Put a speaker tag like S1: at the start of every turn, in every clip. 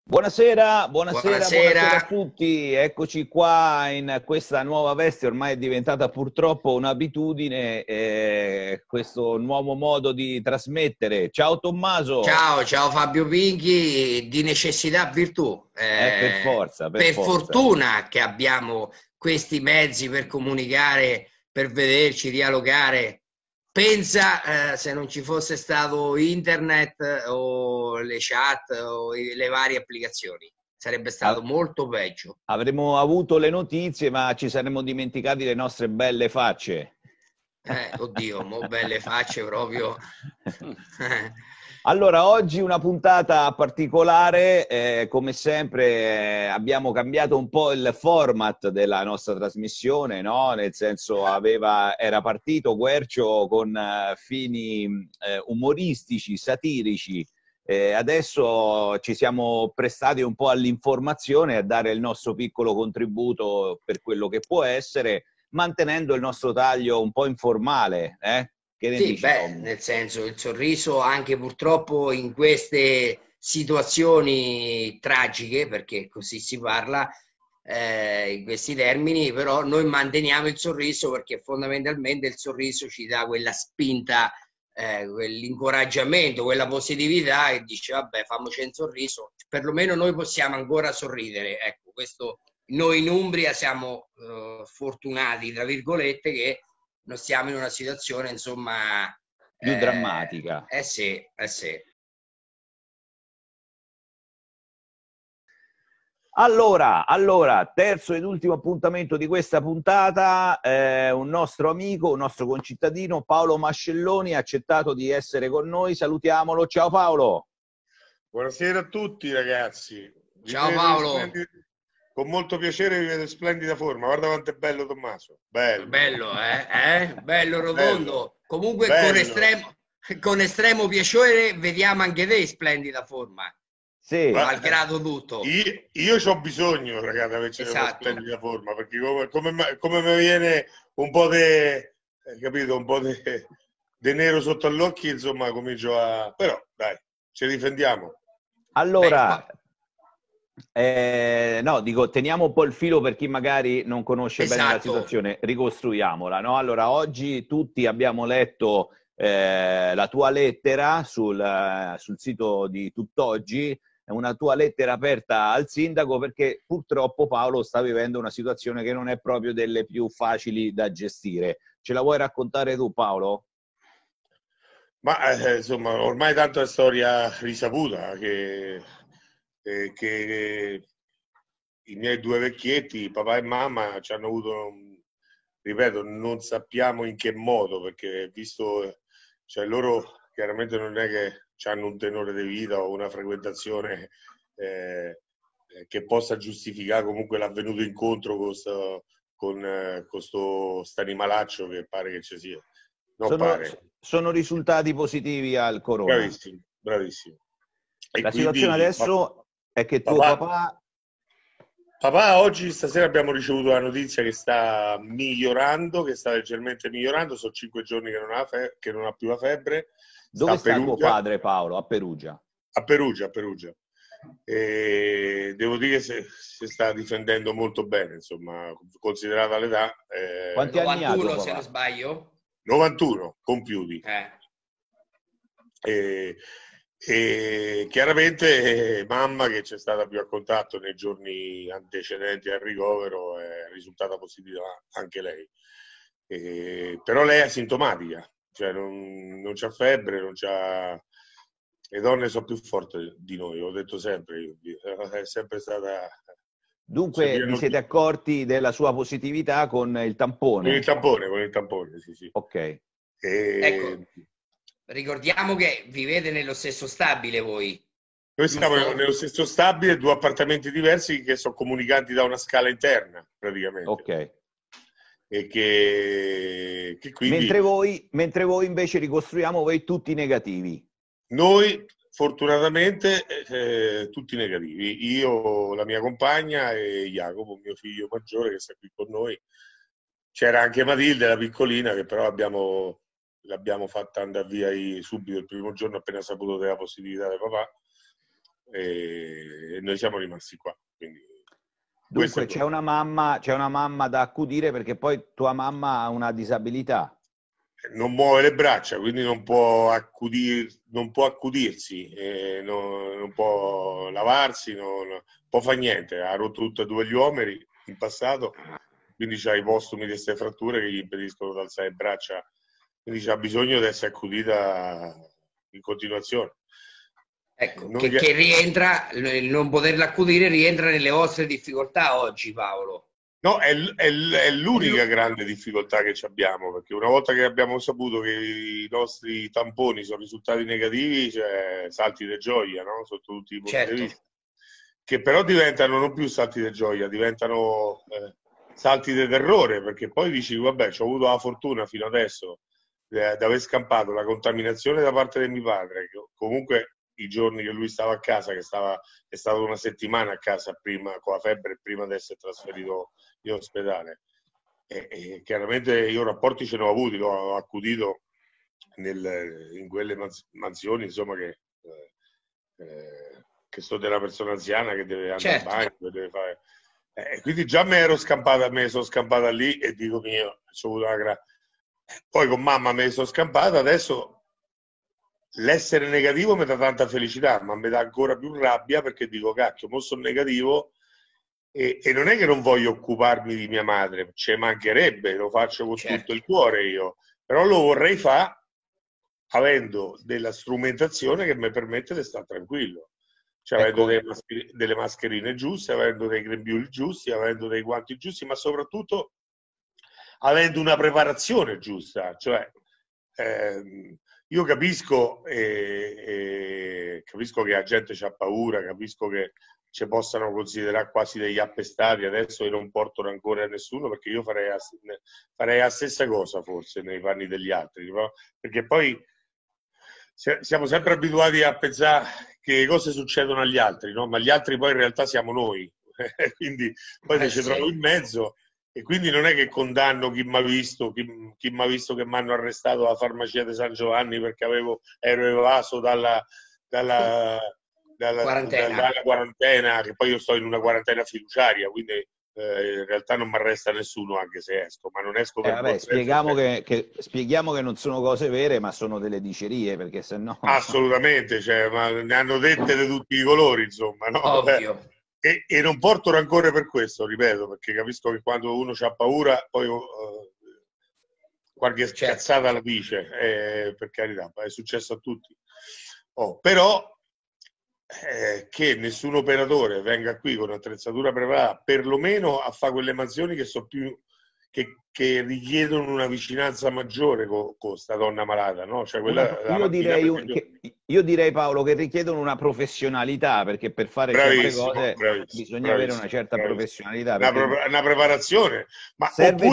S1: Buonasera, buonasera, buonasera a
S2: Buonasera.
S1: tutti. Eccoci qua in questa nuova veste, ormai è diventata purtroppo un'abitudine, questo nuovo modo di trasmettere. Ciao Tommaso.
S2: Ciao Fabio Pinghi, di necessità virtù.
S1: Per forza, per
S2: Per
S1: forza.
S2: fortuna che abbiamo questi mezzi per comunicare, per vederci, dialogare. Pensa, se non ci fosse stato internet o le chat o le varie applicazioni, sarebbe stato
S1: A-
S2: molto peggio.
S1: Avremmo avuto le notizie, ma ci saremmo dimenticati le nostre belle facce.
S2: Oddio, mo belle facce proprio.
S1: Allora, oggi una puntata particolare, come sempre abbiamo cambiato un po' il format della nostra trasmissione, no? Nel senso era partito Guercio con fini umoristici, satirici, adesso ci siamo prestati un po' all'informazione, a dare il nostro piccolo contributo per quello che può essere, mantenendo il nostro taglio un po' informale, eh? Che ne
S2: Sì,
S1: dici,
S2: beh,
S1: Tom?
S2: nel senso il sorriso anche purtroppo in queste situazioni tragiche, perché così si parla, in questi termini, però noi manteniamo il sorriso perché fondamentalmente il sorriso ci dà quella spinta, quell'incoraggiamento, quella positività e dice vabbè, fammoci un sorriso, perlomeno noi possiamo ancora sorridere. Ecco, questo noi in Umbria siamo fortunati, tra virgolette, che non stiamo in una situazione, insomma,
S1: Più drammatica.
S2: sì, sì.
S1: Allora, terzo ed ultimo appuntamento di questa puntata, un nostro amico, un nostro concittadino, Paolo Mascelloni, ha accettato di essere con noi. Salutiamolo. Ciao Paolo.
S3: Buonasera a tutti ragazzi, vi
S2: Ciao
S3: vedo in
S2: Paolo,
S3: splendida, con molto piacere vi vedo in splendida forma, guarda quanto è bello Tommaso, bello,
S2: bello, bello
S3: bello,
S2: rotondo. Comunque
S3: bello.
S2: con estremo piacere vediamo anche te in splendida forma,
S1: Sì,
S2: malgrado tutto.
S3: Io ho bisogno ragazzi di averci in una
S2: Esatto.
S3: splendida forma, perché come mi viene un po' di, capito, un po' di nero sotto agli occhi, insomma comincio a... però dai, ci difendiamo.
S2: Beh,
S1: allora, no, dico, teniamo un po' il filo per chi magari non conosce bene la
S2: esatto.
S1: situazione, ricostruiamola, no? Allora, oggi tutti abbiamo letto la tua lettera sul sito di Tutt'Oggi, è una tua lettera aperta al sindaco perché purtroppo Paolo sta vivendo una situazione che non è proprio delle più facili da gestire. Ce la vuoi raccontare tu, Paolo?
S3: Ma insomma, ormai tanto è storia risaputa che i miei due vecchietti, papà e mamma, ci hanno avuto, ripeto, non sappiamo in che modo, perché visto, cioè loro chiaramente non è che hanno un tenore di vita o una frequentazione che possa giustificare comunque l'avvenuto incontro con sto animalaccio che pare che ci sia. Non
S1: Sono,
S3: pare.
S1: sono risultati positivi al corona.
S3: Bravissimo, bravissimo. E
S1: La situazione
S3: quindi
S1: adesso è che tuo
S3: papà,
S1: papà.
S3: papà, oggi stasera abbiamo ricevuto la notizia che sta migliorando, che sta leggermente migliorando, sono 5 giorni che non ha più la febbre, sta
S1: Dove
S3: a
S1: sta tuo
S3: Perugia,
S1: padre, Paolo? A Perugia.
S3: a Perugia, a Perugia. E devo dire che si sta difendendo molto bene, insomma, considerata l'età,
S1: Quanti anni ha tuo
S2: 91 se non
S1: papà?
S2: sbaglio.
S3: 91 compiuti.
S2: Eh.
S3: E, e chiaramente mamma, che c'è stata più a contatto nei giorni antecedenti al ricovero, è risultata positiva anche lei. Però lei è asintomatica, cioè non c'ha febbre, non c'ha... Le donne sono più forti di noi, l'ho detto sempre, è sempre stata... Cioè,
S1: Dunque vi siete accorti della sua positività con il tampone?
S3: con il tampone, sì, sì.
S1: Ok.
S2: Ecco,
S3: E
S2: ricordiamo che vivete nello stesso stabile voi,
S3: noi siamo
S2: giusto?
S3: nello stesso stabile, due appartamenti diversi che sono comunicanti da una scala interna, praticamente.
S1: Ok.
S3: E che quindi
S1: Mentre voi invece ricostruiamo voi tutti negativi.
S3: noi, fortunatamente, tutti negativi. Io, la mia compagna e Jacopo, mio figlio maggiore, che sta qui con noi. C'era anche Matilde, la piccolina, che però l'abbiamo fatta andare via subito il primo giorno appena saputo della positività del papà. e noi siamo rimasti qua. Quindi,
S1: dunque c'è una mamma da accudire, perché poi tua mamma ha una disabilità.
S3: Non muove le braccia, quindi non può accudirsi, non può lavarsi, non può fare niente. Ha rotto tutti e due gli omeri in passato, quindi c'ha i postumi di queste fratture che gli impediscono di alzare le braccia, quindi c'ha bisogno di essere accudita in continuazione.
S2: Ecco, che rientra, il non poterla accudire rientra nelle vostre difficoltà oggi, Paolo.
S3: No, è l'unica grande difficoltà che abbiamo, perché una volta che abbiamo saputo che i nostri tamponi sono risultati negativi, cioè salti di gioia, no? Sotto tutti i punti di vista, che però diventano non più salti di gioia, diventano salti di terrore, perché poi dici, vabbè, ci ho avuto la fortuna fino adesso di aver scampato la contaminazione da parte di mio padre, che comunque i giorni che lui stava a casa, è stato una settimana a casa prima con la febbre, prima di essere trasferito in ospedale, e chiaramente io rapporti ce ne ho avuti, l'ho accudito in quelle mansioni, insomma, che sono della persona anziana che deve andare al bagno, che deve fare, quindi già me sono scampata lì, e dico mio, c'ho avuto poi con mamma me ne sono scampata. Adesso l'essere negativo mi dà tanta felicità, ma mi dà ancora più rabbia, perché dico, cacchio, mo sono negativo, e non è che non voglio occuparmi di mia madre, ci mancherebbe, lo faccio con tutto il cuore io, però lo vorrei fare avendo della strumentazione che mi permette di stare tranquillo, cioè avendo delle mascherine giuste, avendo dei grembiuli giusti, avendo dei guanti giusti, ma soprattutto avendo una preparazione giusta. Cioè, io capisco che la gente c'ha paura, capisco che ci possano considerare quasi degli appestati. Adesso io non porto rancore a nessuno, perché io farei la stessa cosa forse nei panni degli altri, no? Perché poi siamo sempre abituati a pensare che cose succedono agli altri, no? Ma gli altri poi in realtà siamo noi, quindi poi ci trovo in mezzo. E quindi non è che condanno chi mi ha visto, che mi hanno arrestato alla farmacia di San Giovanni perché ero evaso dalla quarantena, che poi io sto in una quarantena fiduciaria, quindi in realtà non mi arresta nessuno anche se esco, ma non esco per
S1: spieghiamo che non sono cose vere, ma sono delle dicerie, perché sennò...
S3: Assolutamente, cioè, ma ne hanno dette di tutti i colori, insomma, no?
S2: Ovvio.
S3: E non porto rancore per questo, ripeto, perché capisco che quando uno ha paura poi qualche scazzata la dice, per carità, è successo a tutti. Però che nessun operatore venga qui con attrezzatura preparata, perlomeno a fare quelle mansioni che sono più che richiedono una vicinanza maggiore con sta donna malata, no? Cioè
S1: io direi, Paolo, che richiedono una professionalità, perché per fare certe cose bisogna avere una certa professionalità.
S3: Una preparazione, ma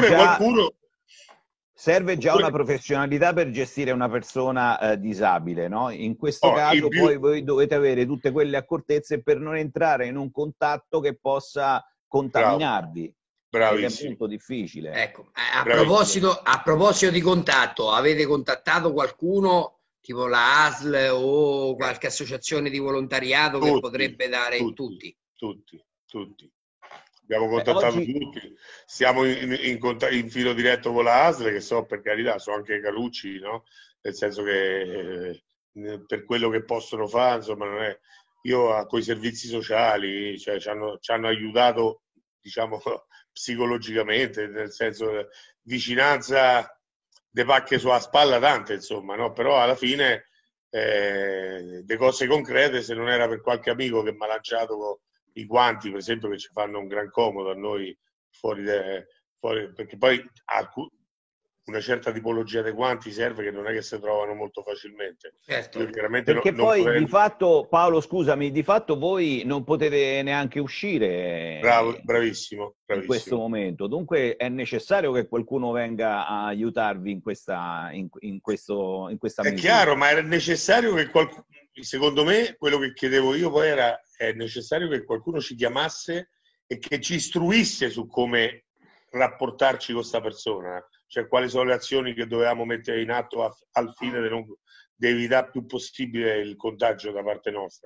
S1: serve già una professionalità per gestire una persona disabile, no? In questo caso poi voi dovete avere tutte quelle accortezze per non entrare in un contatto che possa contaminarvi.
S3: Bravissimo.
S1: È molto difficile.
S2: Ecco, a proposito di contatto, avete contattato qualcuno, tipo la ASL o qualche associazione di volontariato che potrebbe dare tutti?
S3: Tutti. Abbiamo contattato tutti. Siamo in filo diretto con la ASL, che per carità, sono anche carucci, no? Nel senso che per quello che possono fare, insomma, non è... Io con i servizi sociali, cioè, ci hanno aiutato, diciamo, psicologicamente, nel senso vicinanza de pacche sulla spalla tante, insomma, no? Però alla fine le cose concrete, se non era per qualche amico che mi ha lanciato i guanti, per esempio, che ci fanno un gran comodo a noi fuori perché poi una certa tipologia di guanti serve, che non è che si trovano molto facilmente.
S2: Certo.
S1: Perché poi di fatto, Paolo, scusami, di fatto voi non potete neanche uscire.
S3: Bravissimo.
S1: In questo momento. Dunque è necessario che qualcuno venga a aiutarvi in questa misura.
S3: È chiaro, ma era necessario che qualcuno, secondo me, quello che chiedevo io poi è necessario che qualcuno ci chiamasse e che ci istruisse su come rapportarci con questa persona, cioè quali sono le azioni che dovevamo mettere in atto al fine di evitare più possibile il contagio da parte nostra.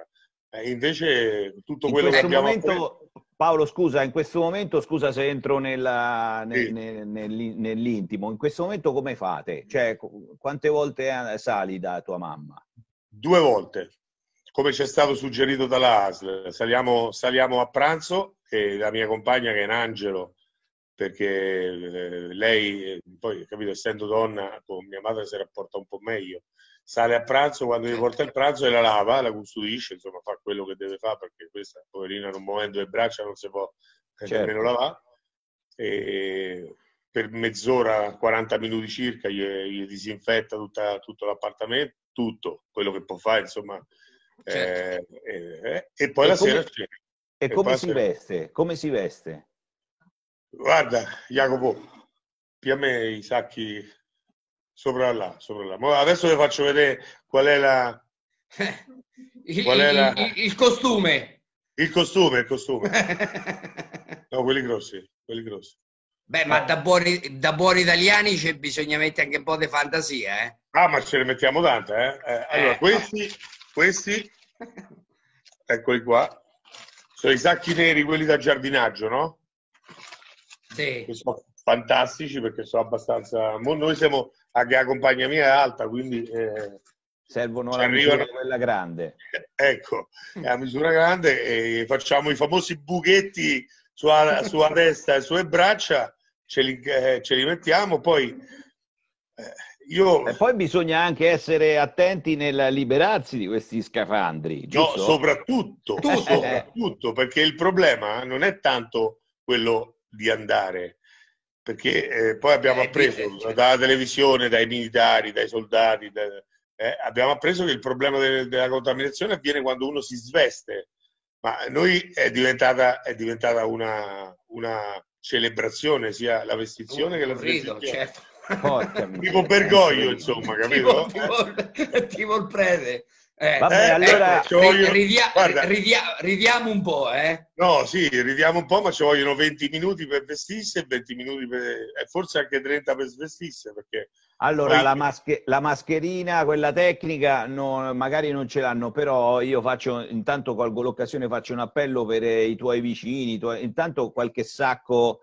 S3: Invece tutto
S1: In
S3: quello che
S1: questo
S3: abbiamo
S1: momento, Paolo, scusa, in questo momento, scusa se entro
S3: Sì.
S1: nell'intimo, in questo momento come fate? Cioè, quante volte sali da tua mamma?
S3: 2 volte, come ci è stato suggerito dalla ASL. Saliamo a pranzo e la mia compagna, che è un angelo, perché lei, poi, capito, essendo donna, con mia madre si rapporta un po' meglio. Sale a pranzo, quando gli porta il pranzo e la lava, la custodisce, insomma, fa quello che deve fare, perché questa poverina, in un momento le braccia non si può nemmeno
S1: Certo.
S3: lavare. E per mezz'ora, 40 minuti circa, gli disinfetta tutto l'appartamento, tutto quello che può fare, insomma.
S2: Certo.
S3: E poi
S1: E
S3: la
S1: come,
S3: sera c'è.
S1: e
S3: E poi
S1: come
S3: la
S1: si
S3: sera.
S1: veste? Come si veste?
S3: Guarda, Jacopo, pia me i sacchi sopra là, sopra là. Ma adesso vi faccio vedere qual è
S2: Il,
S3: qual è
S2: il- il- il costume.
S3: il costume, il costume. No, quelli grossi, quelli grossi.
S2: Beh, ma da buoni italiani c'è bisogna mettere anche un po' di fantasia, eh?
S3: Ah, ma ce ne mettiamo tante, eh? Allora, questi, eccoli qua, sono i sacchi neri, quelli da giardinaggio, no?
S2: Sì.
S3: Che sono fantastici perché sono abbastanza... Noi siamo, anche la compagnia mia è alta, quindi
S1: Servono
S3: ci
S1: alla misura
S3: arrivano...
S1: di quella grande.
S3: Ecco, è a misura grande e facciamo i famosi buchetti sulla testa e sulle braccia, ce li mettiamo, poi io...
S1: E poi bisogna anche essere attenti nel liberarsi di questi scafandri,
S3: No,
S1: giusto?
S3: soprattutto perché il problema non è tanto quello di andare, perché poi abbiamo appreso
S2: Certo.
S3: dalla televisione, dai militari, dai soldati, abbiamo appreso che il problema della contaminazione avviene quando uno si sveste, ma noi è diventata una celebrazione, sia la vestizione che la
S2: Un rito,
S3: svestizione.
S2: certo.
S1: Porca
S3: Tipo
S1: miseria,
S3: Bergoglio,
S1: incredibile.
S3: insomma,
S2: tipo,
S3: capito?
S2: tipo il prete.
S1: Vabbè, allora,
S3: Ci vogliono, guarda,
S2: Ridiamo un po', eh?
S3: no, sì, ridiamo un po', ma ci vogliono 20 minuti per vestirsi e 20 minuti e forse anche 30 per svestirsi, perché
S1: allora
S3: poi...
S1: la mascherina, quella tecnica, magari non ce l'hanno, però io intanto colgo l'occasione, faccio un appello per i tuoi vicini, intanto qualche sacco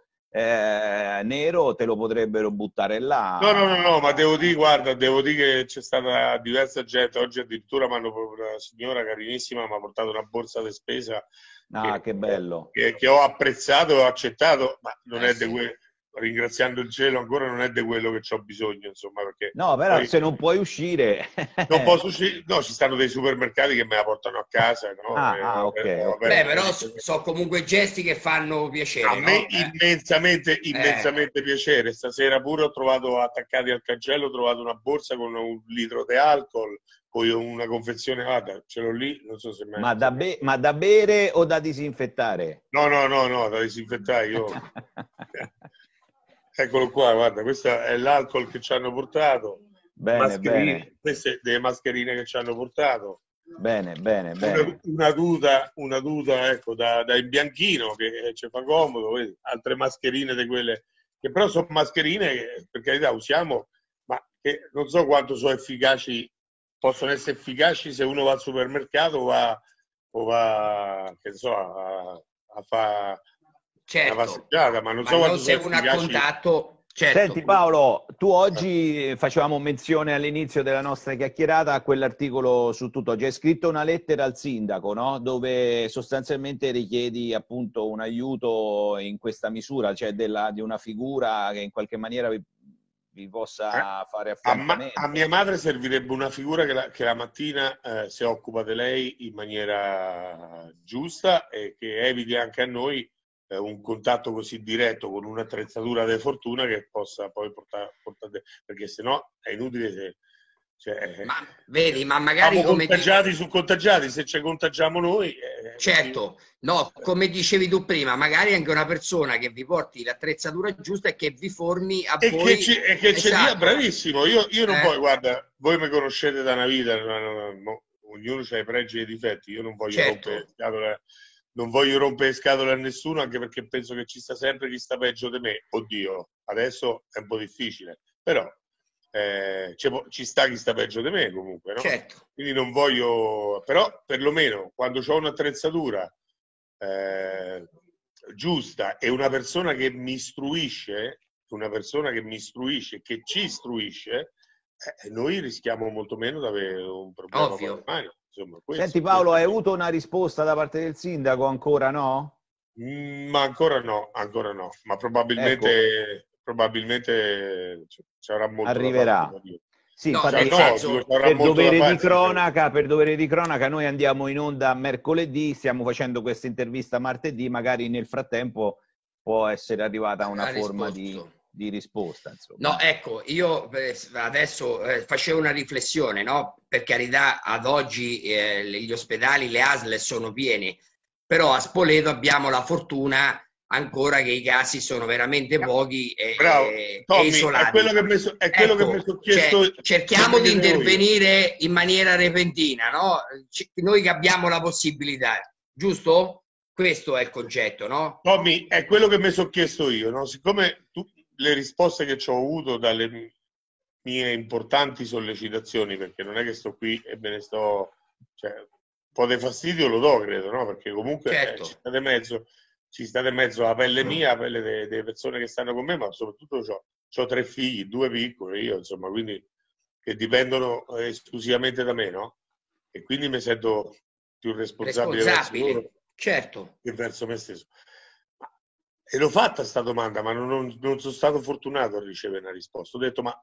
S1: nero te lo potrebbero buttare
S3: No, ma
S1: là.
S3: devo dire, guarda, devo dire che c'è stata diversa gente, oggi addirittura una signora carinissima mi ha portato una borsa di spesa
S1: Ah, che bello.
S3: che ho apprezzato e ho accettato, ma non è
S2: Sì.
S3: ringraziando il cielo ancora non è di quello che ho bisogno, insomma, perché
S1: No, però
S3: poi
S1: se non puoi uscire...
S3: non posso uscire, no, ci stanno dei supermercati che me la portano a casa, no?
S1: Ok, ok.
S2: Beh, però so comunque gesti che fanno piacere,
S3: A me
S2: no?
S3: immensamente piacere. Stasera pure ho trovato attaccati al cancello, ho trovato una borsa con 1 litro di alcol, poi una confezione, guarda, ce l'ho lì, non so se
S1: Ma da bere o da disinfettare?
S3: No, da disinfettare io. Eccolo qua, guarda, questo è l'alcol che ci hanno portato.
S1: Bene, bene,
S3: Queste delle mascherine che ci hanno portato.
S1: bene.
S3: Una tuta ecco, da imbianchino che ci fa comodo, vedi? Altre mascherine di quelle che però sono mascherine che per carità usiamo, ma che non so quanto sono efficaci, possono essere efficaci se uno va al supermercato o va che so, a fare una passeggiata, ma non so quanto
S2: non se
S3: sono
S2: uno a
S3: efficaci.
S2: contatto. Certo.
S1: Senti Paolo, tu oggi facevamo menzione all'inizio della nostra chiacchierata a quell'articolo su Tutt'Oggi. Hai scritto una lettera al sindaco, no? Dove sostanzialmente richiedi appunto un aiuto in questa misura, cioè di una figura che in qualche maniera vi possa fare affiancamento.
S3: A mia madre servirebbe una figura che la mattina si occupa di lei in maniera giusta e che eviti anche a noi un contatto così diretto con un'attrezzatura di fortuna che possa poi portare perché sennò è inutile
S2: ma vedi, ma magari come
S3: contagiati su contagiati, se ci contagiamo noi
S2: certo, no, come dicevi tu prima, magari anche una persona che vi porti l'attrezzatura giusta e che vi forni a voi
S3: che ci dia, bravissimo. Io non voglio, guarda, voi mi conoscete da una vita, ognuno ha i pregi e i difetti, io non voglio rompere scatole. Non voglio rompere scatole a nessuno, anche perché penso che ci sta sempre chi sta peggio di me. Oddio, adesso è un po' difficile, però ci sta chi sta peggio di me comunque, no?
S2: Certo.
S3: Quindi non voglio, però perlomeno quando ho un'attrezzatura giusta e una persona che mi istruisce, che ci istruisce, noi rischiamo molto meno di avere un problema.
S2: Ovvio.
S3: Insomma,
S1: Senti Paolo, hai avuto una risposta da parte del sindaco ancora, no?
S3: Ma ancora no, ma probabilmente ci avrà molto
S1: arriverà.
S3: da fare.
S1: Sì,
S2: No,
S1: infatti,
S2: nel
S1: per dovere di cronaca noi andiamo in onda mercoledì, stiamo facendo questa intervista martedì, magari nel frattempo può essere arrivata una forma di risposta. Insomma.
S2: No, ecco, io adesso facevo una riflessione, no? Per carità, ad oggi gli ospedali, le ASL sono pieni, però a Spoleto abbiamo la fortuna ancora che i casi sono veramente pochi e isolati.
S3: È quello che mi sono chiesto.
S2: Cioè, cerchiamo di intervenire in maniera repentina, no? Noi che abbiamo la possibilità, giusto? Questo è il concetto, no?
S3: Tommy, è quello che mi sono chiesto io, no? Siccome le risposte che ci ho avuto dalle mie importanti sollecitazioni, perché non è che sto qui e me ne sto... Cioè, un po' di fastidio lo do, credo, no? Perché comunque
S2: certo.
S3: ci sta di mezzo la pelle mia, la pelle delle persone che stanno con me, ma soprattutto ho 3 figli, 2 piccoli, io insomma, quindi che dipendono esclusivamente da me, no? E quindi mi sento più responsabile verso loro,
S2: certo,
S3: che verso me stesso. E l'ho fatta sta domanda, ma non sono stato fortunato a ricevere una risposta. Ho detto, ma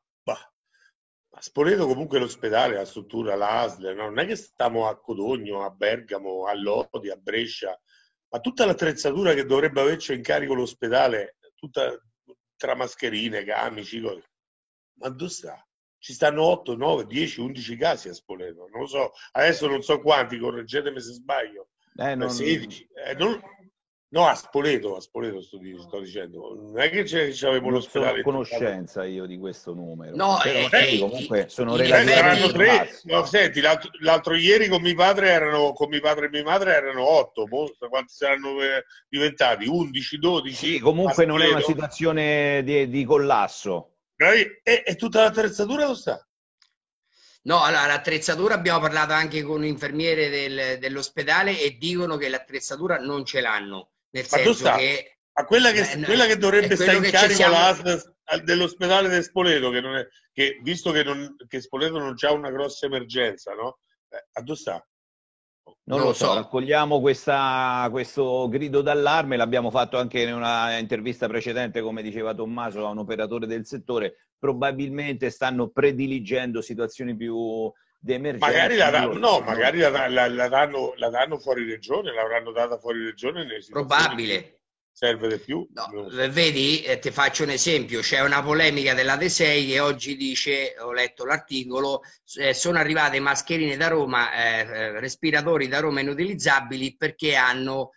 S3: a Spoleto comunque l'ospedale, la struttura, l'ASL, no? Non è che stiamo a Codogno, a Bergamo, a Lodi, a Brescia, ma tutta l'attrezzatura che dovrebbe averci in carico l'ospedale, tutta tra mascherine, camici, cose. Ma dove sta? Ci stanno 8, 9, 10, 11 casi a Spoleto, non lo so, adesso non so quanti, correggetemi se sbaglio, 16, no, a Spoleto sto dicendo, non è che c'avevo l'ospedale.
S1: Non sono a conoscenza io di questo numero.
S2: No,
S1: però comunque sono
S3: relativamente
S1: 3.
S3: No, senti, l'altro ieri con mio padre e mia madre erano 8, quanti saranno diventati? 11, 12?
S1: Sì, comunque non è una situazione di collasso.
S3: E tutta l'attrezzatura dove sta?
S2: No, allora l'attrezzatura abbiamo parlato anche con un infermiere dell'ospedale e dicono che l'attrezzatura non ce l'hanno. Nel senso che
S3: quella che dovrebbe stare in carico dell'ospedale del Spoleto, che visto che Spoleto non c'ha una grossa emergenza, no? A dove sta?
S1: Non lo so, raccogliamo questo grido d'allarme, l'abbiamo fatto anche in una intervista precedente, come diceva Tommaso, a un operatore del settore, probabilmente stanno prediligendo situazioni più di emergenza.
S3: Magari la danno fuori regione, l'avranno data fuori regione.
S2: Probabile.
S3: Serve di più.
S2: No, vedi, ti faccio un esempio, c'è una polemica della De6 che oggi dice, ho letto l'articolo, sono arrivate mascherine da Roma, respiratori da Roma inutilizzabili perché hanno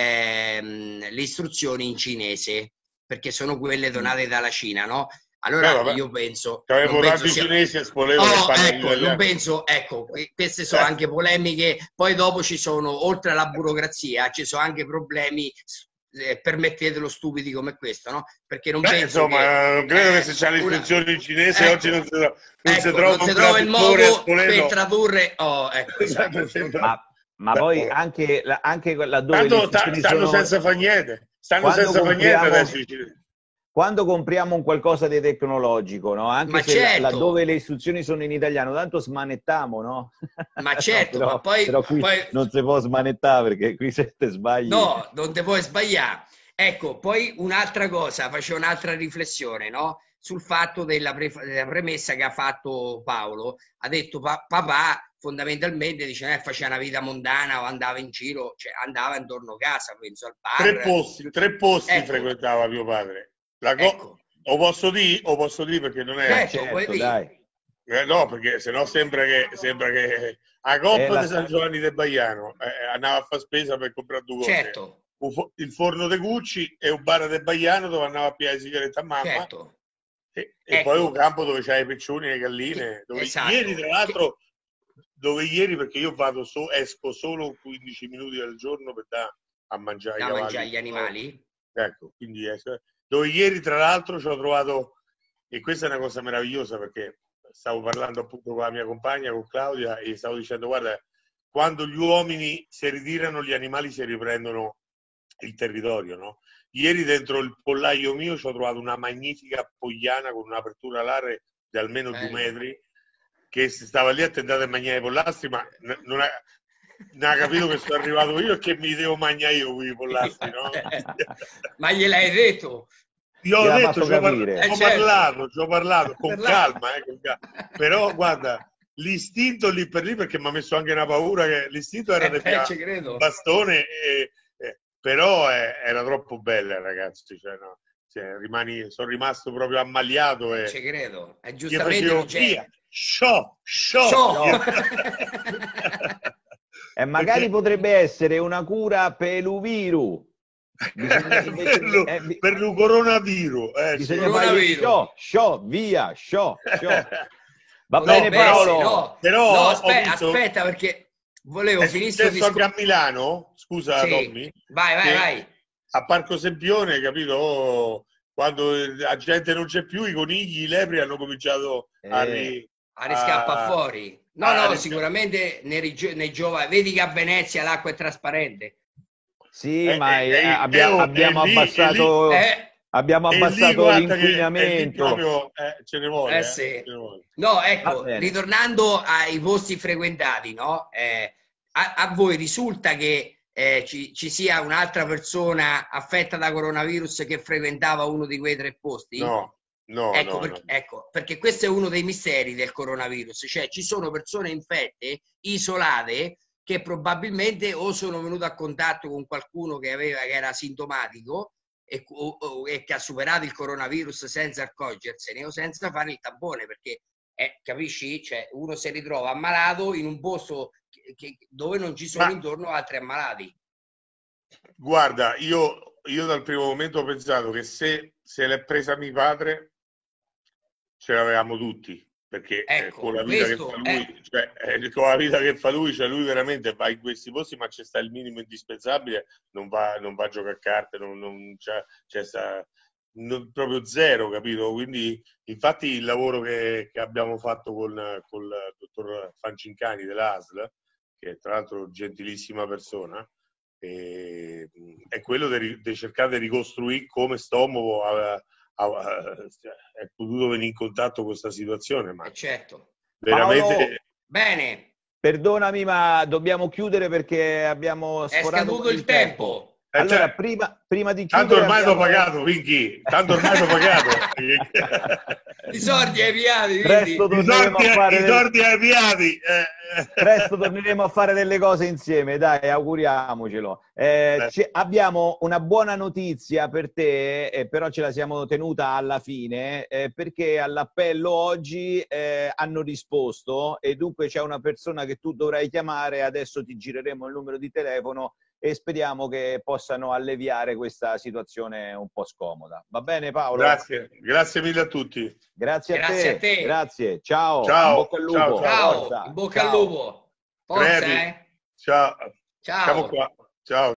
S2: le istruzioni in cinese, perché sono quelle donate dalla Cina, no? Allora io penso...
S3: Avevo tanti cinesi a Spoleto
S2: non penso, queste sono anche polemiche, poi dopo ci sono, oltre alla burocrazia, ci sono anche problemi... permettetelo, stupidi come questo, no? Perché non penso
S3: non credo che se c'è l'istruzione in cinese oggi non si trova
S2: il modo per tradurre.
S1: Ma poi anche laddove
S3: stanno senza fare niente. Stanno senza fare niente adesso i cinesi.
S1: Quando compriamo un qualcosa di tecnologico, no? Anche se laddove le istruzioni sono in italiano, tanto smanettiamo, no?
S2: Ma certo,
S1: però,
S2: ma poi
S1: non si può smanettare perché qui se te sbagli.
S2: No, non te puoi sbagliare. Ecco, poi un'altra cosa, facevo un'altra riflessione, no? Sul fatto della premessa che ha fatto Paolo. Ha detto papà fondamentalmente dice faceva una vita mondana o andava in giro, cioè andava intorno a casa, penso al bar.
S3: 3 posti frequentava mio padre. O posso dire perché non è...
S2: Certo,
S1: dai.
S3: No, perché sennò sembra che a Coppa di San Giovanni del Baiano andava a fare spesa per comprare 2 cose.
S2: Certo.
S3: Il forno de Gucci e un bar del Baiano dove andava a pigliare sigaretta a mamma.
S2: Certo.
S3: E poi un campo dove c'hai i piccioni e le galline. Ieri, tra l'altro, perché io esco solo 15 minuti al giorno per dare a mangiare
S2: agli animali.
S3: Ecco, quindi dove ieri tra l'altro ci ho trovato E questa è una cosa meravigliosa, perché stavo parlando appunto con la mia compagna, con Claudia, e stavo dicendo, guarda, quando gli uomini si ritirano, gli animali si riprendono il territorio, no? Ieri dentro il pollaio mio ci ho trovato una magnifica pogliana con un'apertura alare di almeno 2 metri, che si stava lì a tentare a mangiare i pollastri, ma non ha capito che sono arrivato io e che mi devo mangiare io con i pollastri, no?
S2: Ma gliel'hai detto?
S3: Io ho detto, ci ho parlato con calma, con calma. Però guarda, l'istinto lì per lì, perché mi ha messo anche una paura, che l'istinto era di un bastone, però era troppo bella, ragazzi, cioè, no, sono rimasto proprio ammaliato e
S2: ci credo, è giustamente
S3: facevo via, show.
S1: E magari potrebbe essere una cura per l'uviru.
S3: Per il coronavirus.
S1: Bisogna fare via. Va bene, Paolo.
S2: Però aspetta, perché volevo finire
S3: anche a Milano, scusa, sì. Tommy.
S2: Vai.
S3: A Parco Sempione, capito? Quando la gente non c'è più, i conigli, i lepri hanno cominciato a
S2: riscappare fuori. No, sicuramente nei giovani. Vedi che a Venezia l'acqua è trasparente.
S1: Sì, ma abbiamo abbassato l'inquinamento.
S3: Proprio, ce ne vuole.
S2: Sì. No, ecco, ritornando ai posti frequentati, no? A voi risulta che ci sia un'altra persona affetta da coronavirus che frequentava uno di quei 3 posti?
S3: No.
S2: Ecco, perché questo è uno dei misteri del coronavirus, cioè ci sono persone infette, isolate, che probabilmente o sono venute a contatto con qualcuno che era sintomatico e che ha superato il coronavirus senza accorgersene o senza fare il tampone, perché capisci? Cioè, uno si ritrova ammalato in un posto dove non ci sono intorno altri ammalati.
S3: Guarda, io dal primo momento ho pensato che se l'è presa mio padre ce l'avevamo tutti, perché con la vita che fa lui, con la vita che fa lui, cioè lui veramente va in questi posti, ma c'è sta il minimo indispensabile, non va a giocare a carte, proprio zero, capito? Quindi infatti il lavoro che abbiamo fatto con il dottor Fancincani dell'ASL, che tra l'altro gentilissima persona, è quello di cercare di ricostruire come Stomovo è potuto venire in contatto con questa situazione, ma
S2: certo.
S3: Veramente
S2: Paolo, bene.
S1: Perdonami, ma dobbiamo chiudere perché abbiamo sforato
S2: scaduto il tempo.
S1: Allora, prima di chiudere...
S3: Tanto ormai l'ho pagato, Vicky. Tanto ormai l'ho pagato.
S2: I soldi ai piedi.
S1: Presto torneremo a fare
S3: i soldi ai piedi.
S1: Presto torneremo a fare delle cose insieme, dai, auguriamocelo. Abbiamo una buona notizia per te, però ce la siamo tenuta alla fine, perché all'appello oggi hanno risposto e dunque c'è una persona che tu dovrai chiamare, adesso ti gireremo il numero di telefono e speriamo che possano alleviare questa situazione un po' scomoda. Va bene, Paolo?
S3: Grazie mille a tutti.
S1: Grazie a te. Grazie. Ciao.
S3: In
S1: bocca al lupo.
S2: Ciao. In bocca al lupo. Forza,
S3: Ciao.
S2: Ciao.
S3: Siamo qua. Ciao.